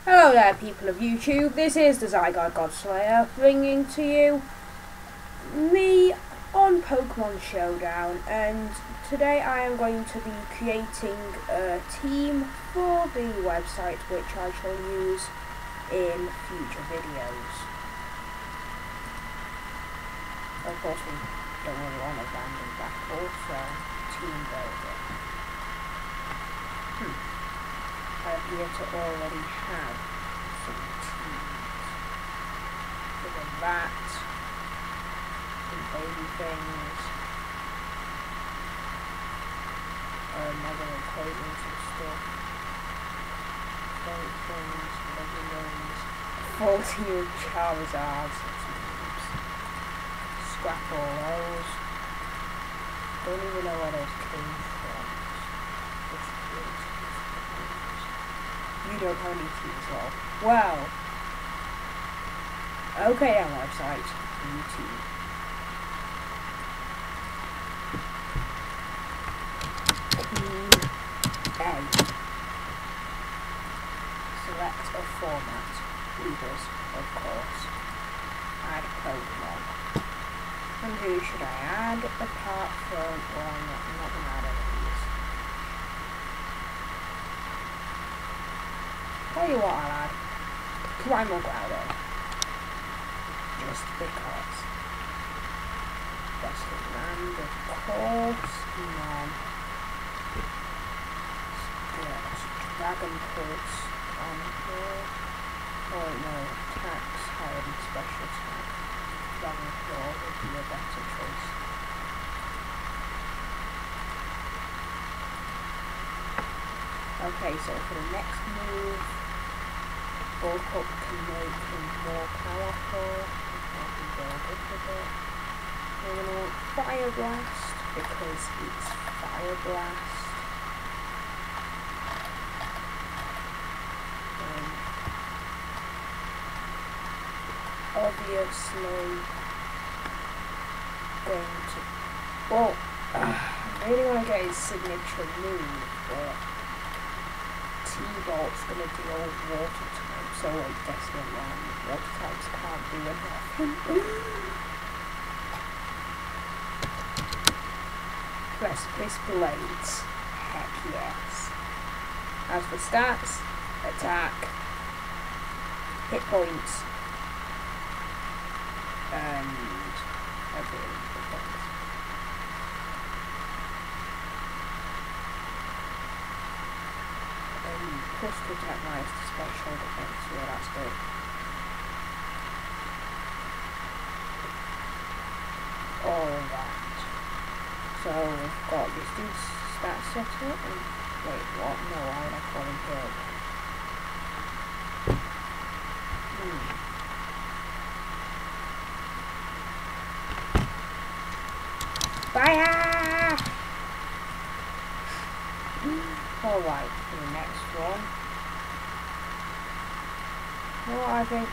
Hello there, people of YouTube. This is the Zygarde Godslayer bringing to you me on Pokemon Showdown, and today I am going to be creating a team for the website which I shall use in future videos. Of course, we don't really want a random battle, so team building. I appear to already have some teams. There's a rat, some baby things, another enclosure, some stuff, baby things, legendaries, 14 Charizards, scrap all those. Don't even know where those came from. You don't have any teams at all. Well, okay then, website, YouTube. Team A. Select a format. Leaders, of course. Add Pokemon. And who should I add apart from, well, I'm not going to add any of these. Tell you what I'll add. Primal Groudon. Just because. Best of land, of course. And then Dragon Pulse on here. Oh no, attacks higher than special attack. Dragon Claw would be a better choice. Okay, so for the next move, bulk up can make him more powerful. I can build up a bit. We're going to want Fire Blast because it's Fire Blast. Obviously going to, well, I really want to get his signature move, but T-Bolt's going to deal water type, so I guess water types can't do anything. Precipice Blades, heck yes. As for stats, attack, hit points, and ability points. Plus to attack minus to special defense, yeah, that's good. All that. So we've got this dude's stats set up, and wait, what? No, why would I call him here? Fire! Alright, for the next one. You know what I think?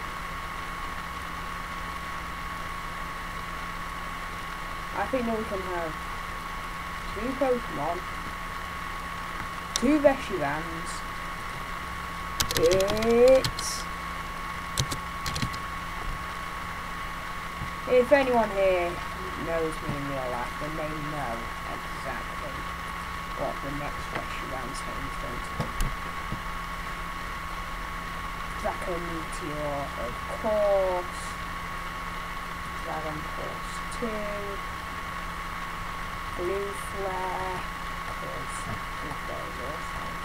I think that we can have 2 Pokemon, 2 Veshivans. If anyone here knows me in real life, then they know exactly what the next Reshiram's name is going to be. Draco Meteor, of course. Dragon Pulse 2. Blue Flare, because Blue Flare is awesome.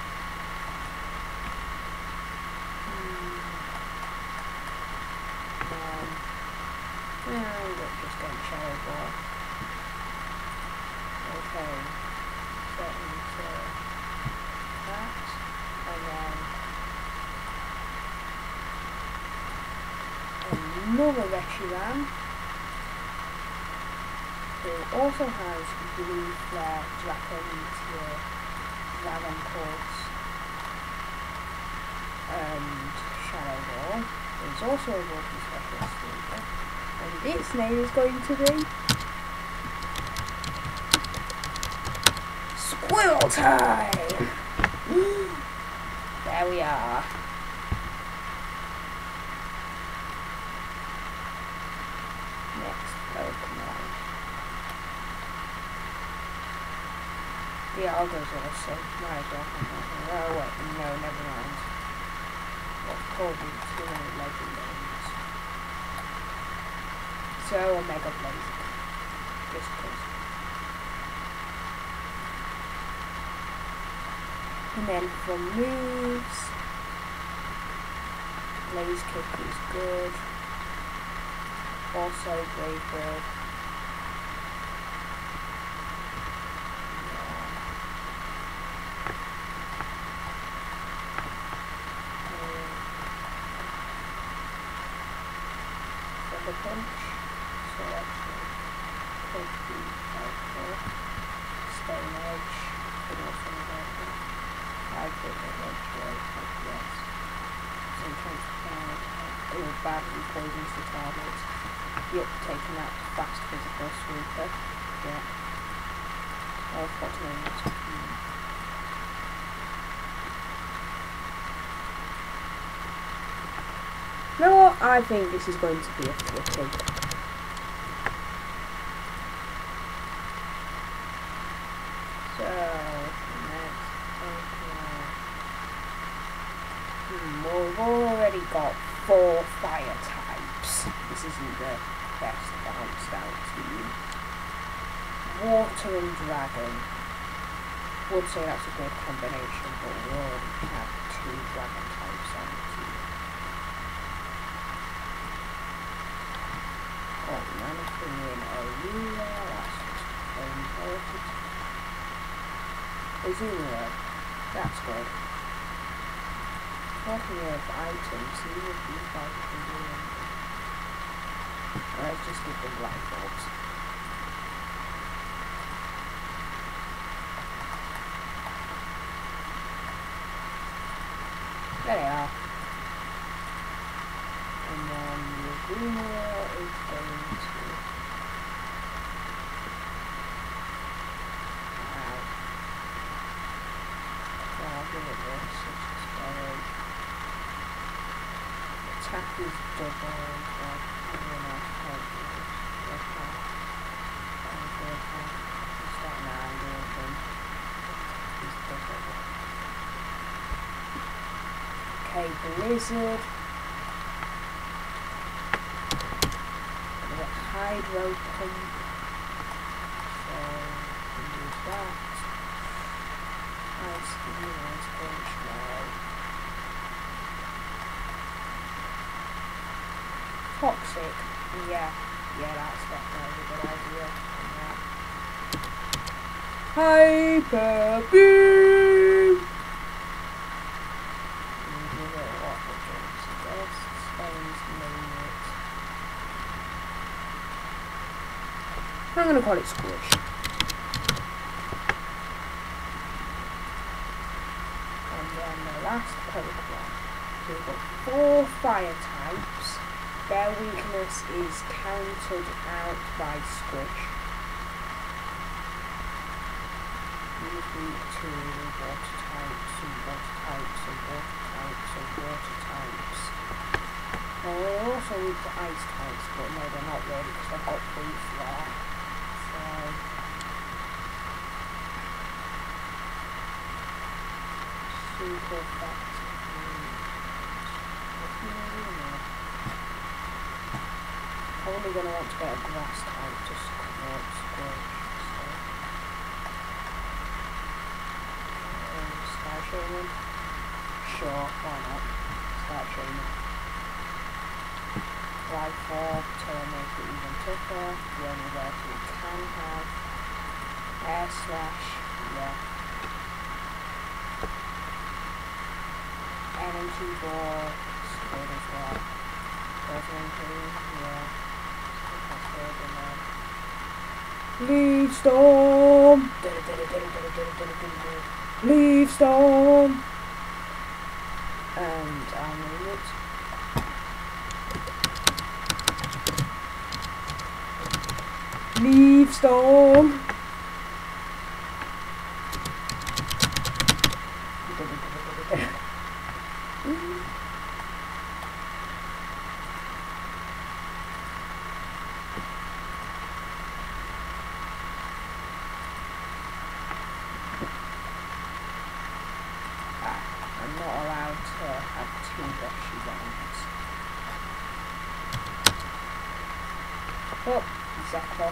We're just going Shadow Ball. Okay, set into that, and then another Reshiram, who also has Blue Flare, Draco Meteor, Dragon Pulse, and Shadow Ball. There's also a multi-specialist speaker, and its name is going to be Squirrel Time! There we are. Yeah, I'll go Zilson. Might as well. Oh wait, no, never mind. What's called too many legend names. So a Mega Blaze. Just cause. And then for moves, Blaze Kick is good. Also Brave Bird. Punch, so actually could be helpful. Stay on edge, but also helpful. I could have edge right, yes. Sometimes it will badly poisons the target. Yep, taking that fast physical sweeper. Yeah. Oh, I forgot to name it. You know what? I think this is going to be a 50. So, next, well, we've already got 4 fire types. This isn't the best balanced out team. Water and dragon. Would say that's a good combination, but we already have 2 dragon types on the team. Oh, mannequin in Arena, that's just important. Azula, that's good. Talking of items, see if these guys can do anything. Let's just give them light bulbs. There they are. And then the green wheel is going to... Wow. So I'll give it this, it's just very... Attack is double, so I'm going to help you with that. It's not an angle thing. It's double. Okay, Blizzard. Hydro pump, so we can use that. Ice punch now. Toxic, yeah, that's definitely a good idea. Hyper boom. I'm going to call it Squish. And then the last Pokemon. We've got 4 fire types. Their weakness is countered out by Squish. These weak to water types and water types and water types and water types. Well, they're also weak to ice types, but no, they're not really because they've got Brief there. Super effective. Probably going to want to get a grass type to support Squish. Sky Shaman? Sure, why not? Sky Shaman. Rifle to make it even tougher. The only ability we can have. Air Slash, yeah. Energy Ball, it's good as well. Yeah. That's good, and then Leaf Storm! Leaf Storm! And I'll name it. Leaf Storm! I'm not allowed to have two brushy ones. Oh, Zekrom.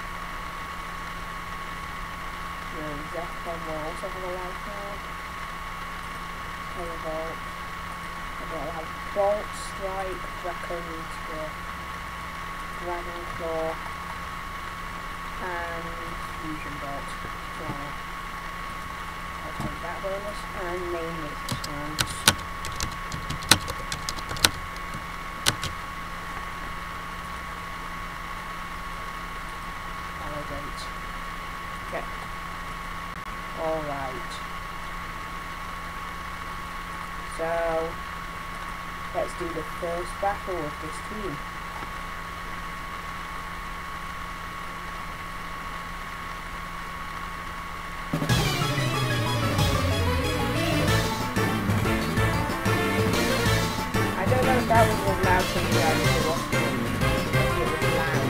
Zekrom will also have a life now. Televolt. I'll have Bolt, Strike, Draco Meteor, Dragon Claw, and Fusion Bolt. So I'll take that bonus and main resistance. Validate. Okay. Alright. So let's do the first battle of this team. I don't know if that was loud for you guys to watch it. It was loud.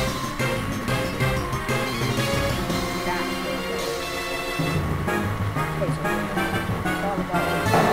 Okay, so it's all about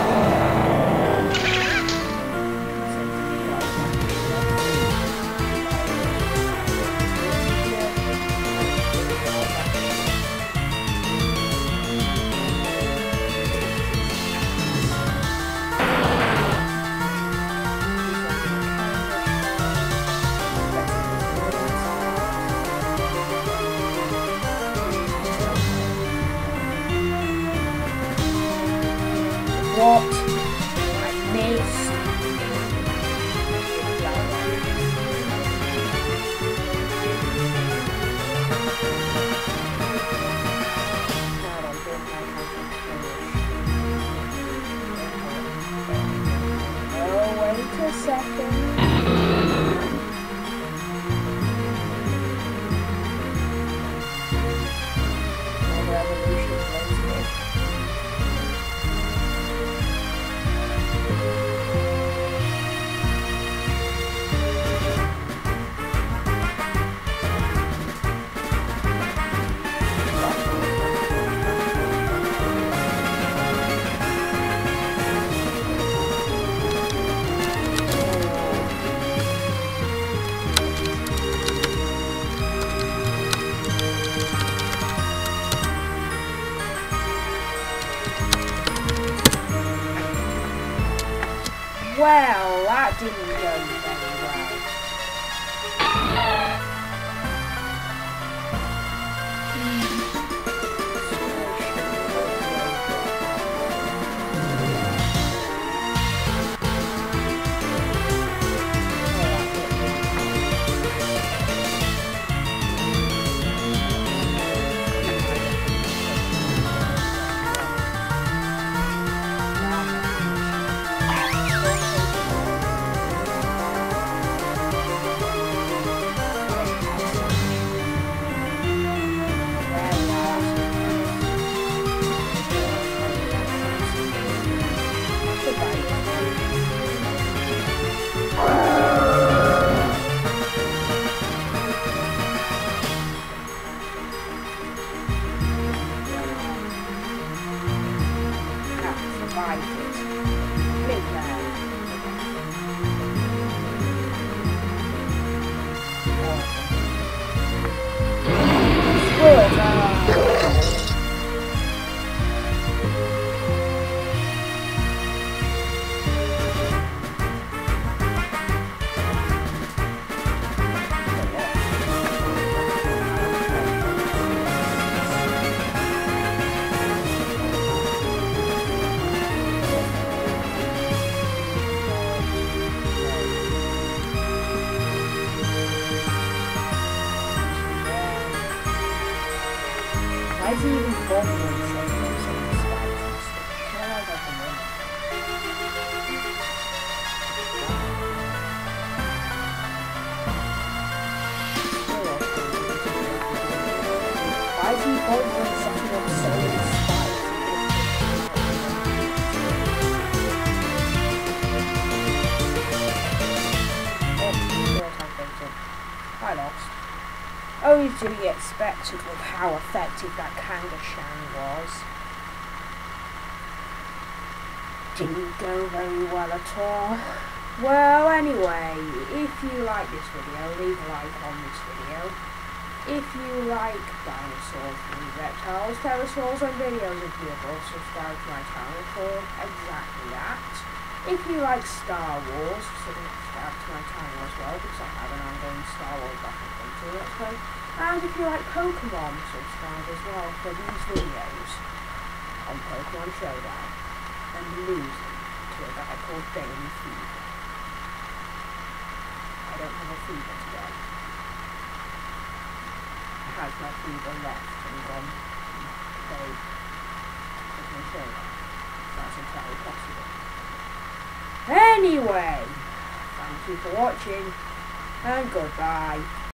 what? I missed. Oh, wait a second. Well, that didn't go very well. Why is he even bothering himself about some of the spiders? How long have I been running? Why is he bothering setting up so many spiders? I lost. Only to be expected with how effective that Kangaskhan was. didn't go very well at all. Well, anyway, if you like this video, leave a like on this video. If you like dinosaurs, reptiles, pterosaurs and videos of the above, subscribe to my channel for exactly that. If you like Star Wars, subscribe to my channel as well, because I have an ongoing Star Wars documentary let's play. And if you like Pokemon, subscribe as well for these videos on Pokemon Showdown and losing to a guy called Bailey Fever. I don't have a fever today. I had my fever left and gone to play Pokemon Showdown. That's entirely possible. Anyway, thank you for watching and goodbye.